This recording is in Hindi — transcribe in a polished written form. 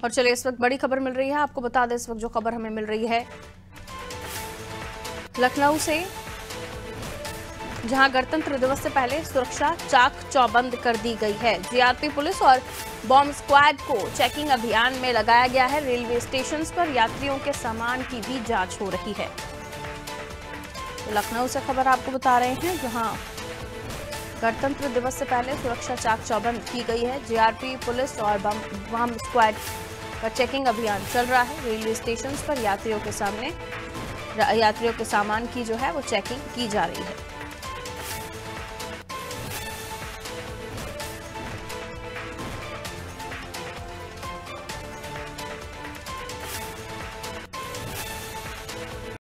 और चलिए इस वक्त बड़ी खबर मिल रही है, आपको बता दें इस वक्त जो खबर हमें मिल रही है लखनऊ से, जहां गणतंत्र दिवस से पहले सुरक्षा चाक चौबंद कर दी गई है। जीआरपी पुलिस और बॉम्ब स्क्वाड को चेकिंग अभियान में लगाया गया है। रेलवे स्टेशन पर यात्रियों के सामान की भी जांच हो रही है। तो लखनऊ से खबर आपको बता रहे हैं, जहां गणतंत्र दिवस से पहले सुरक्षा चाक चौबंद की गई है। जीआरपी पुलिस और बॉम्ब स्क्वाड का चेकिंग अभियान चल रहा है। रेलवे स्टेशन पर यात्रियों के सामान की जो है वो चेकिंग की जा रही है।